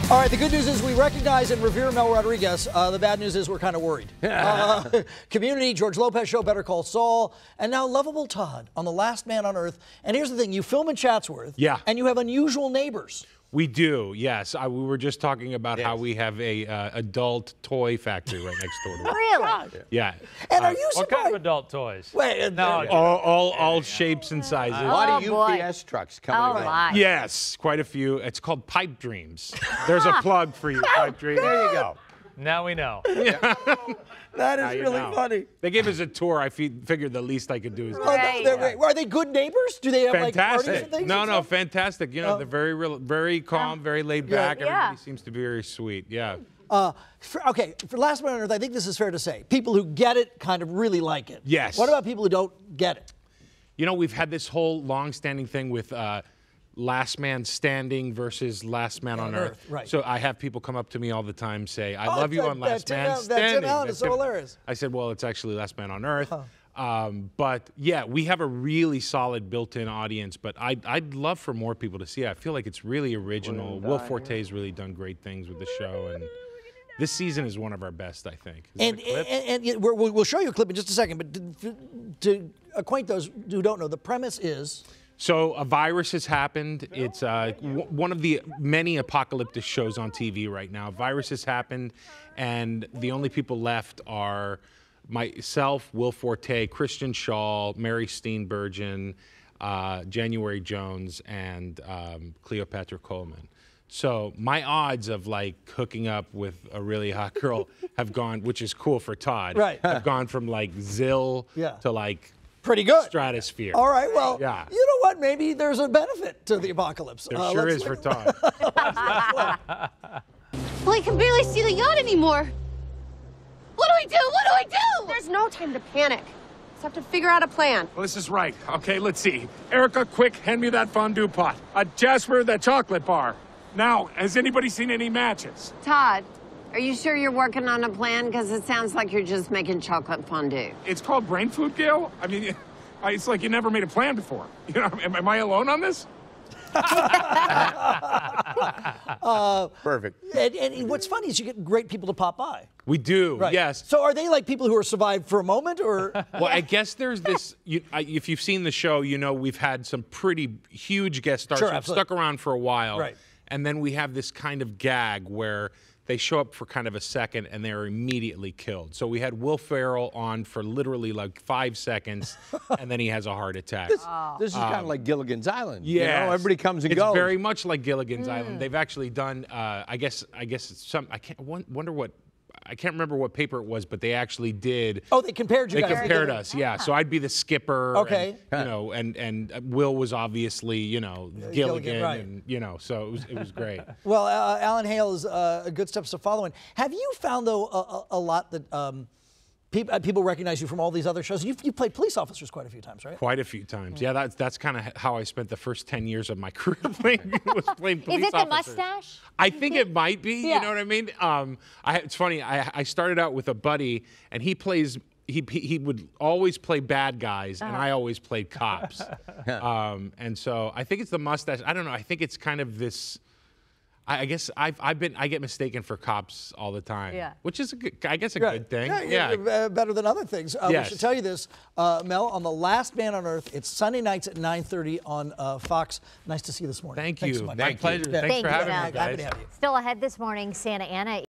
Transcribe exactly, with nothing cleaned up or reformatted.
All right, the good news is we recognize and revere Mel Rodriguez. Uh, the bad news is we're kind of worried. uh, Community, George Lopez Show, Better Call Saul, and now Lovable Todd on The Last Man on Earth. And here's the thing, you film in Chatsworth, yeah, and you have unusual neighbors. We do, yes. I, we were just talking about yes. how we have a uh, adult toy factory right next door to us. Really? Yeah. And uh, are you surprised? What kind of adult toys? Wait, no, all, all, all shapes and sizes. Oh, A lot of U boy. P S trucks coming Oh, around. my. Yes, quite a few. It's called Pipe Dreams. There's a plug for you, Pipe Dreams. There you go. Now we know. that Now is you really know. funny. They gave us a tour. I fe figured the least I could do is Oh, Right. they're, they're, are they good neighbors? Do they have like parties fantastic. and things? No, and no, stuff? fantastic. You know, Oh. they're very, real, very calm, very laid Yeah. back. Yeah. Everybody seems to be very sweet. Yeah. Uh, for, okay, for Last Man on Earth, I think this is fair to say. People who get it kind of really like it. Yes. What about people who don't get it? You know, we've had this whole long-standing thing with uh, Last Man Standing versus Last Man on, on Earth. Earth, right. So I have people come up to me all the time say, I Oh, love you that- on that Last Tim Man Allen- that Tim Standing. Allen is That so Tim- hilarious. I said, well, it's actually Last Man on Earth. Um, but yeah, we have a really solid built-in audience, but I'd, I'd love for more people to see it. I feel like it's really original. Will Forte's really done great things with the show, and this season is one of our best, I think. Is And, it a clip? and, and, and we're, we'll show you a clip in just a second, but to, to acquaint those who don't know, the premise is... So a virus has happened. It's uh, w one of the many apocalyptic shows on T V right now. A virus has happened, and the only people left are myself, Will Forte, Christian Shaw, Mary Steenburgen, uh, January Jones, and um, Cleopatra Coleman. So my odds of like hooking up with a really hot girl have gone, which is cool for Todd, Right. have gone from like zill Yeah. to like Pretty good. stratosphere. All right, well, Yeah. you know what? Maybe there's a benefit to the apocalypse. There Uh, sure let's is for look- Todd. Well, I can barely see the yacht anymore. What do we do? What do we do? There's no time to panic. Just have to figure out a plan. Well, this is right. Okay, let's see. Erica, quick, hand me that fondue pot. Uh, Jasper, that chocolate bar. Now, has anybody seen any matches? Todd, are you sure you're working on a plan? Because it sounds like you're just making chocolate fondue. It's called brain food, Gail. I mean, it's like you never made a plan before. You know, am, am I alone on this? uh, Perfect. And, and what's funny is you get great people to pop by. We do, Right. yes. So are they like people who are survived for a moment, or? Well, I guess there's this, you, I, if you've seen the show, you know we've had some pretty huge guest stars Sure, who've absolutely. stuck around for a while. Right. And then we have this kind of gag where they show up for kind of a second and they're immediately killed. So we had Will Ferrell on for literally like five seconds and then he has a heart attack. This, this is kind of like Gilligan's Island. Yeah, You know, everybody comes and it's goes. It's very much like Gilligan's Island. They've actually done, uh, I guess, I guess it's some, I can't won- wonder what, I can't remember what paper it was, but they actually did. Oh, they compared you They guys. compared us, yeah. So I'd be the skipper. Okay. And, you know, and and Will was obviously, you know, Gilligan, Gilligan, right. and you know, so it was it was great. Well, uh, Alan Hale is uh, a good steps to follow in. Have you found though a, a, a lot that um, people uh, people recognize you from all these other shows? You've you played police officers quite a few times, right? Quite a few times. Yeah, that's that's kind of how I spent the first ten years of my career playing was playing police Is it the officers. mustache? I think it might be. Yeah. You know what I mean? Um, I, it's funny. I, I started out with a buddy, and he plays. He he he would always play bad guys, and I always played cops. um, and so I think it's the mustache. I don't know. I think it's kind of this. I, I guess I've I've been I get mistaken for cops all the time. Yeah. Which is a good, I guess a Yeah. good thing. Yeah, Yeah. you're, uh, better than other things. Uh, Yes. We should tell you this, uh, Mel, on The Last Man on Earth. It's Sunday nights at nine thirty on uh, Fox. Nice to see you this morning. Thank Thanks you. so much. My pleasure. Thanks Thank for you, having Mel. me, Happy guys. to have you. Still ahead this morning, Santa Ana.